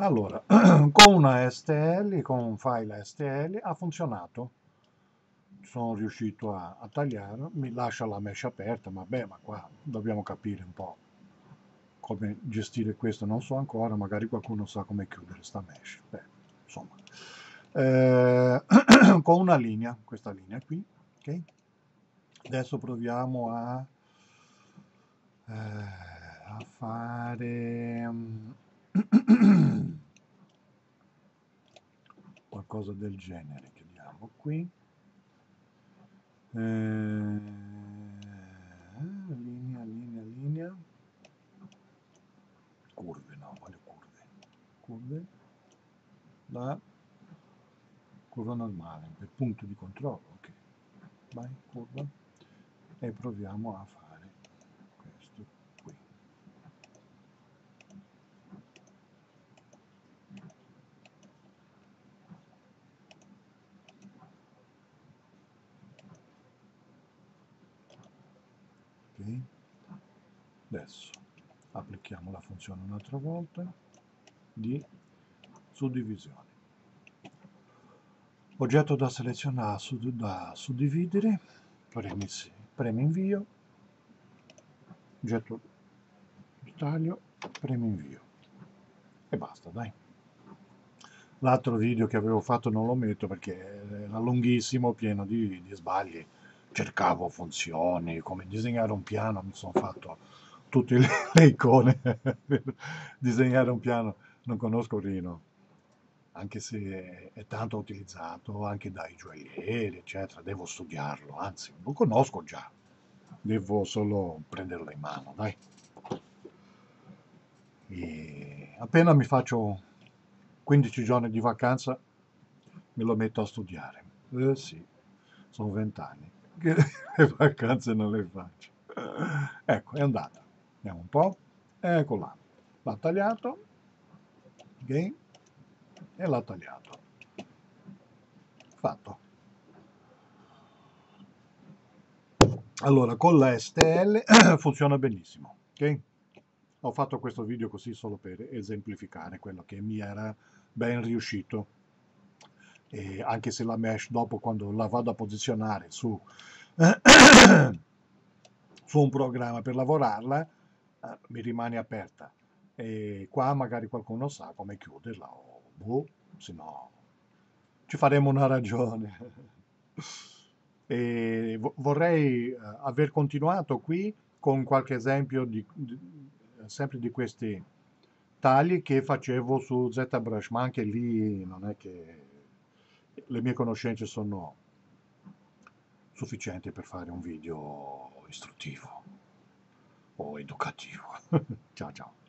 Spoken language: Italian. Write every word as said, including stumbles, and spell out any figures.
Allora, con una S T L, con un file S T L ha funzionato. Sono riuscito a, a tagliare, mi lascia la mesh aperta, ma beh, ma qua dobbiamo capire un po' come gestire questo, non so ancora, magari qualcuno sa come chiudere sta mesh. Beh, insomma, eh, con una linea, questa linea qui, ok? Adesso proviamo a, eh, a fare qualcosa del genere, chiediamo qui. Eh, linea, linea, linea. Curve, no, voglio curve. Curve. La curva normale, per punto di controllo, ok. Vai, curva. E proviamo a fare questo qui. Ok. Adesso applichiamo la funzione un'altra volta di suddivisione. Oggetto da selezionare, da suddividere, premi, premi invio, oggetto di taglio, premi invio e basta, dai. L'altro video che avevo fatto non lo metto perché era lunghissimo, pieno di, di sbagli. Cercavo funzioni, come disegnare un piano, mi sono fatto tutte le, le icone per disegnare un piano. Non conosco Rhino, anche se è, è tanto utilizzato anche dai gioiellieri, eccetera. Devo studiarlo, anzi, lo conosco già. Devo solo prenderlo in mano, dai. E appena mi faccio quindici giorni di vacanza, me lo metto a studiare. Eh sì, sono vent'anni che le vacanze non le faccio. Ecco, è andata. Vediamo un po'. Ecco là. L'ha tagliato. Ok? E l'ha tagliato. Fatto. Allora, con la S T L funziona benissimo. Ok? Ho fatto questo video così solo per esemplificare quello che mi era ben riuscito. E anche se la mesh dopo, quando la vado a posizionare su, su un programma per lavorarla, eh, mi rimane aperta. E qua magari qualcuno sa come chiuderla, o boh, se no ci faremo una ragione. E vo- vorrei eh, aver continuato qui con qualche esempio di, di- sempre di questi tagli che facevo su ZBrush, ma anche lì non è che le mie conoscenze sono sufficienti per fare un video istruttivo o educativo. Ciao ciao.